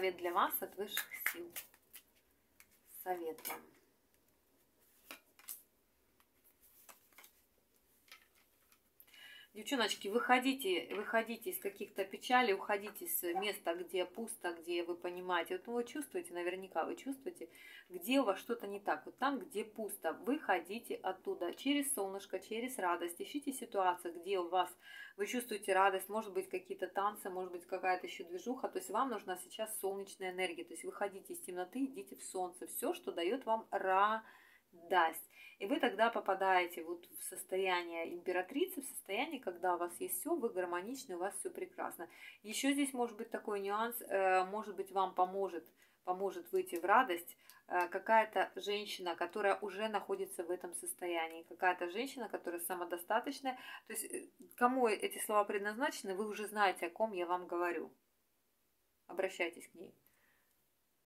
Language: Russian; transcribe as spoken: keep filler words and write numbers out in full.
совет для вас от высших сил. Совет вам. Девчоночки, выходите, выходите из каких-то печалей, уходите с места, где пусто, где вы понимаете. Вот вы чувствуете, наверняка вы чувствуете, где у вас что-то не так. Вот там, где пусто, выходите оттуда через солнышко, через радость. Ищите ситуацию, где у вас вы чувствуете радость, может быть, какие-то танцы, может быть, какая-то еще движуха. То есть вам нужна сейчас солнечная энергия. То есть выходите из темноты, идите в солнце. Все, что дает вам радость. И вы тогда попадаете вот в состояние императрицы, в состояние, когда у вас есть все, вы гармоничны, у вас все прекрасно. Еще здесь может быть такой нюанс, может быть, вам поможет, поможет выйти в радость какая-то женщина, которая уже находится в этом состоянии, какая-то женщина, которая самодостаточная. То есть кому эти слова предназначены, вы уже знаете, о ком я вам говорю. Обращайтесь к ней.